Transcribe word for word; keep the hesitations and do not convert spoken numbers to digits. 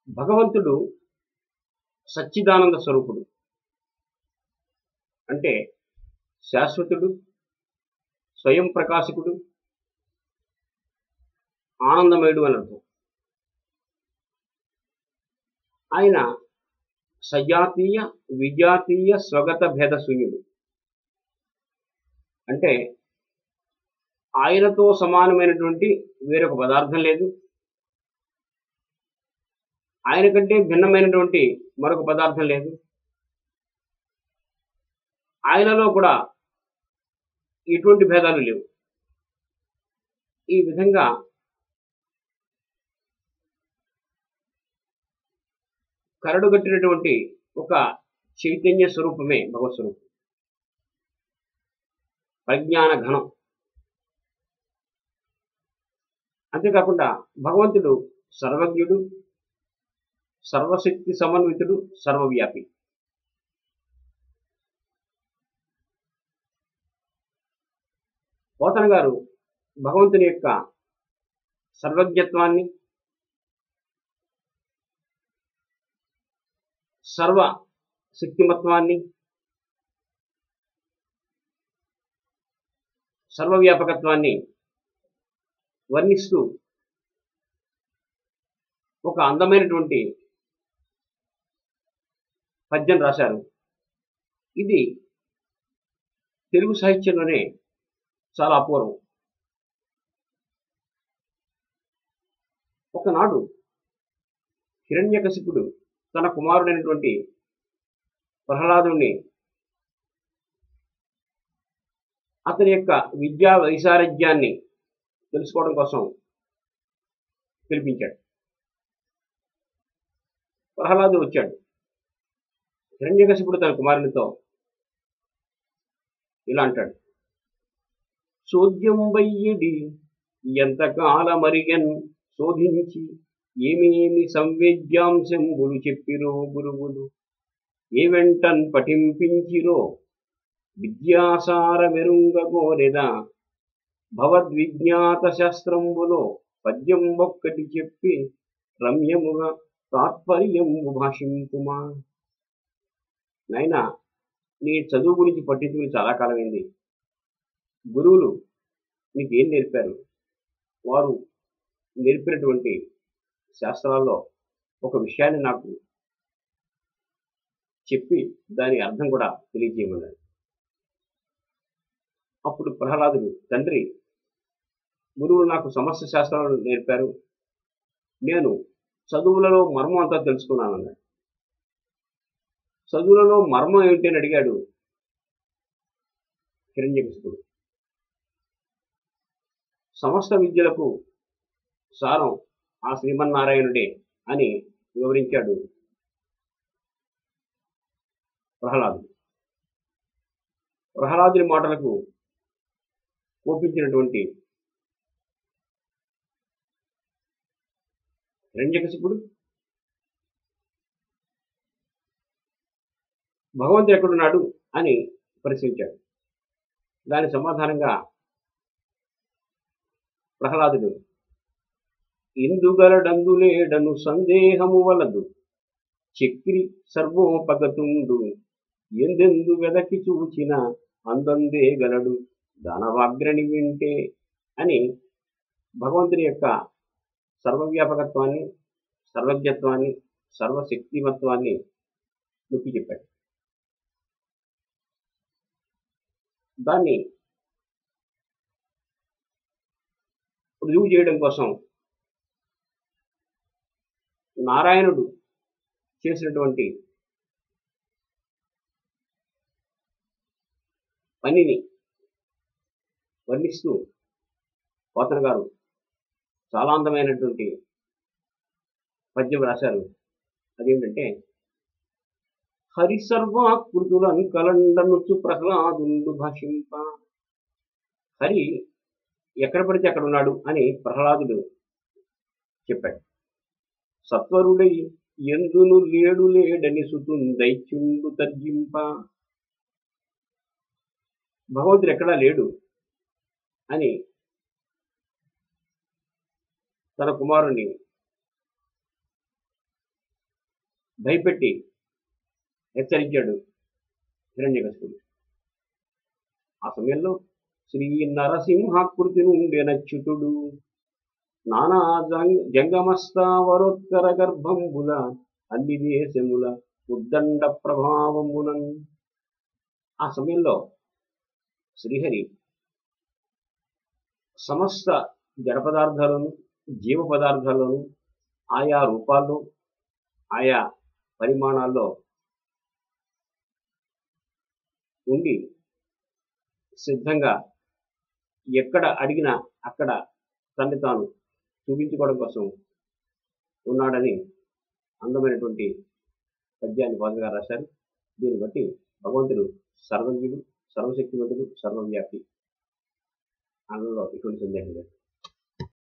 భగవంతుడు సచ్చిదానంద స్వరూపుడు. అంటే శాశ్వతుడు, స్వయం ప్రకాశకుడు, ఆనందమయుడు అని అర్థం. ఆయన సజాతీయ, విజాతీయ, స్వగత భేద శూన్యుడు. అంటే ఆయనతో సమానమైనటువంటి వేరొక పదార్థం లేదు, ఆయన కంటే భిన్నమైనటువంటి మరొక పదార్థం లేదు. ఆయనలో కూడా ఎటువంటి భేదాలు లేవు. ఈ విధంగా కరడుగట్టినటువంటి ఒక చైతన్య స్వరూపమే భగవత్ స్వరూపం, ప్రజ్ఞాన ఘనం. అంతేకాకుండా భగవంతుడు సర్వజ్ఞుడు, సర్వశక్తి సమన్వితుడు, సర్వవ్యాపి. పోతన గారు భగవంతుని యొక్క సర్వజ్ఞత్వాన్ని, సర్వ శక్తిమత్వాన్ని, సర్వవ్యాపకత్వాన్ని వర్ణిస్తూ ఒక అందమైనటువంటి పద్యం రాశారు. ఇది తెలుగు సాహిత్యంలోనే చాలా అపూర్వం. ఒకనాడు హిరణ్యకశిపుడు తన కుమారుడైనటువంటి ప్రహ్లాదుని అతని యొక్క విద్యా వైశారజ్యాన్ని తెలుసుకోవడం కోసం పిలిపించాడు. ప్రహ్లాదు వచ్చాడు. హిరణ్యకశిపుడు తన కుమారునితో ఇలా అంటాడు: చోద్యం వయ్యడి ఎంతకాలమరిగన్ శోధించి ఏమేమి సంవేద్యాంశంబులు చెప్పిరో గురువులు, ఏ వెంటన్ పఠింపించిరో విద్యాసార మెరుంగగోరెదా, భవద్విజ్ఞాత శాస్త్రంబులో పద్యం ఒక్కటి చెప్పి రమ్యముగా తాత్పర్యంబు భాషింపుమా. నాయనా, నీ చదువు గురించి పట్టించుకుని చాలా కాలమైంది. గురువులు నీకేం నేర్పారు? వారు నేర్పినటువంటి శాస్త్రాల్లో ఒక విషయాన్ని నాకు చెప్పి దాని అర్థం కూడా తెలియజేయమన్నాడు. అప్పుడు ప్రహ్లాదుడు, తండ్రి, గురువులు నాకు సమస్త శాస్త్రాలను నేర్పారు, నేను చదువులలో మర్మం అంతా తెలుసుకున్నానన్నాడు. చదువులలో మర్మం ఏమిటి అని అడిగాడు హిరణ్యకశిపుడు. సమస్త విద్యలకు సారం ఆ శ్రీమన్నారాయణుడే అని వివరించాడు ప్రహ్లాదుడు. ప్రహ్లాదుని మాటలకు కోపించినటువంటి హిరణ్యకశిపుడు భగవంతుడు ఎక్కడున్నాడు అని ప్రశ్నించాడు. దాని సమాధానంగా ప్రహ్లాదుడు, ఇందుగలడందులేడను సందేహము వలదు, చక్రి సర్వోపగతుండు, ఎందెందు వెదకి చూచిన అందందే గలడు దానవాగ్రణి వింటే అని భగవంతుని యొక్క సర్వవ్యాపకత్వాన్ని, సర్వజ్ఞత్వాన్ని, సర్వశక్తిమత్వాన్ని నొక్కి చెప్పాడు. దాన్ని రుజువు చేయడం కోసం నారాయణుడు చేసినటువంటి పనిని వర్ణిస్తూ పోతన గారు చాలా అందమైనటువంటి పద్యం రాశారు. అదేంటంటే, హరిసర్వాకృతులను కలండనుచు ప్రహ్లాదుండు భాషింప. హరి ఎక్కడ పడితే అక్కడ ఉన్నాడు అని ప్రహ్లాదుడు చెప్పాడు. సత్వరుడై ఎందును లేడు లేడని సుతుందైత్యుండు తర్జింప. భగవంతుడు ఎక్కడా లేడు అని తన కుమారుని భయపెట్టి హెచ్చరించాడు హిరణ్యకశిపుడు. ఆ సమయంలో శ్రీ నరసింహాకృతి నుండెనచ్యుతుడు నానా జంగ జంగమస్తావరోత్కర గర్భంబుల అన్ని దేశముల ఉద్దండ ప్రభావమునన్. ఆ సమయంలో శ్రీహరి సమస్త జడ పదార్థాలను జీవ పదార్థాలను ఆయా రూపాల్లో ఆయా పరిమాణాల్లో ఉండి సిద్ధంగా ఎక్కడ అడిగినా అక్కడ తన్ని తాను చూపించుకోవడం కోసం ఉన్నాడని అందమైనటువంటి పద్యాన్ని పాదుగా రాశారు. దీన్ని బట్టి భగవంతుడు సర్వజ్ఞుడు, సర్వశక్తివంతుడు, సర్వవ్యాప్తి, అందులో ఎటువంటి సందేహం లేదు.